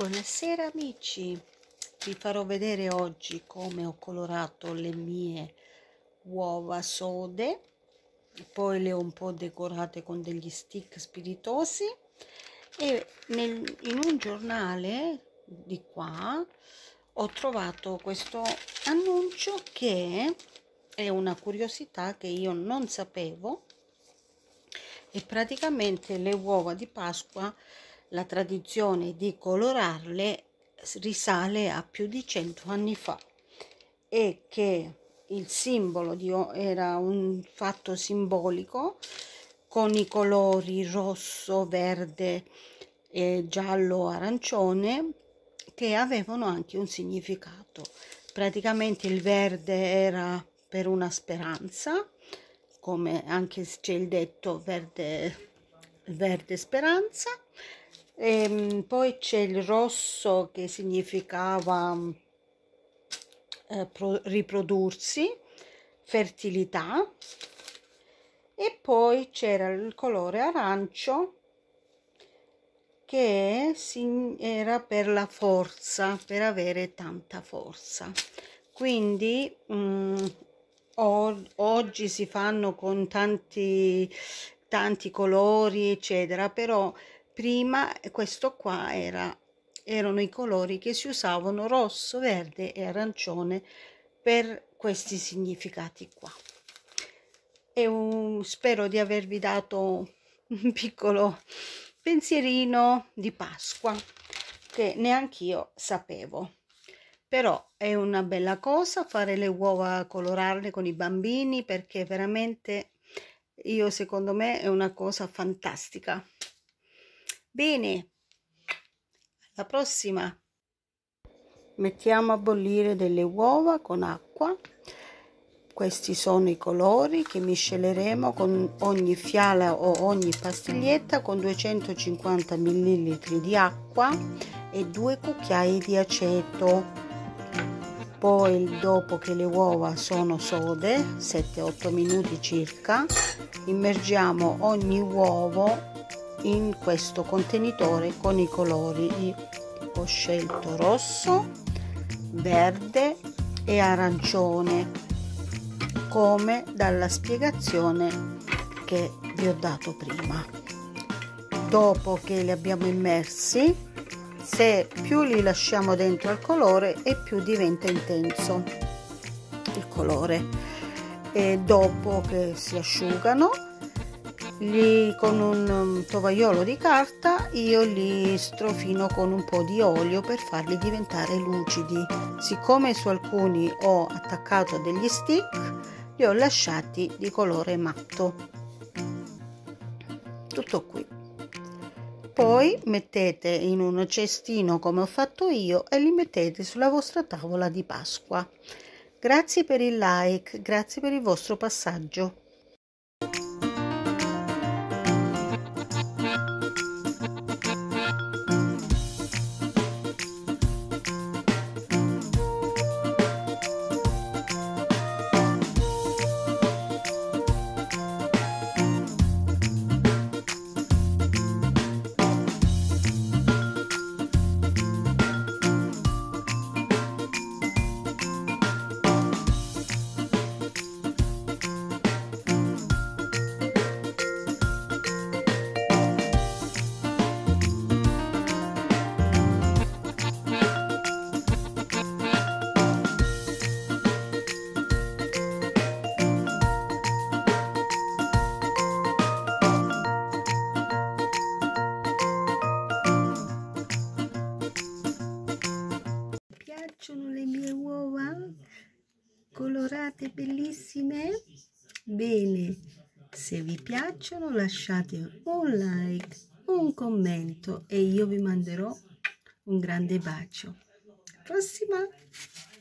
Buonasera amici, vi farò vedere oggi come ho colorato le mie uova sode, poi le ho un po' decorate con degli stick spiritosi e in un giornale di qua ho trovato questo annuncio che è una curiosità che io non sapevo. E praticamente le uova di Pasqua, la tradizione di colorarle risale a più di 100 anni fa, e che il simbolo era un fatto simbolico con i colori rosso, verde, giallo, arancione, che avevano anche un significato. Praticamente il verde era per una speranza, come anche c'è il detto verde speranza, e poi c'è il rosso che significava riprodursi, fertilità, e poi c'era il colore arancio che era per la forza, per avere tanta forza. Quindi oggi si fanno con tanti colori eccetera, però prima questo qua erano i colori che si usavano, rosso, verde e arancione, per questi significati qua. Spero di avervi dato un piccolo pensierino di Pasqua che neanch'io sapevo. Però è una bella cosa fare le uova, colorarle con i bambini, perché veramente secondo me è una cosa fantastica. Bene, alla prossima. Mettiamo a bollire delle uova con acqua. Questi sono i colori che misceleremo con ogni fiala o ogni pastiglietta con 250 ml di acqua e 2 cucchiai di aceto. Poi, dopo che le uova sono sode, 7-8 minuti circa, immergiamo ogni uovo in questo contenitore con i colori. Ho scelto rosso, verde e arancione, come dalla spiegazione che vi ho dato prima. Dopo che li abbiamo immersi, se più li lasciamo dentro al colore e più diventa intenso il colore, e dopo che si asciugano con un tovagliolo di carta io li strofino con un po' di olio per farli diventare lucidi. Siccome su alcuni ho attaccato degli stick, li ho lasciati di colore matto. Tutto qui. Poi mettete in un cestino come ho fatto io e li mettete sulla vostra tavola di Pasqua. Grazie per il like, grazie per il vostro passaggio. Piacciono le mie uova colorate, bellissime? Bene, se vi piacciono lasciate un like, un commento e io vi manderò un grande bacio. Prossima!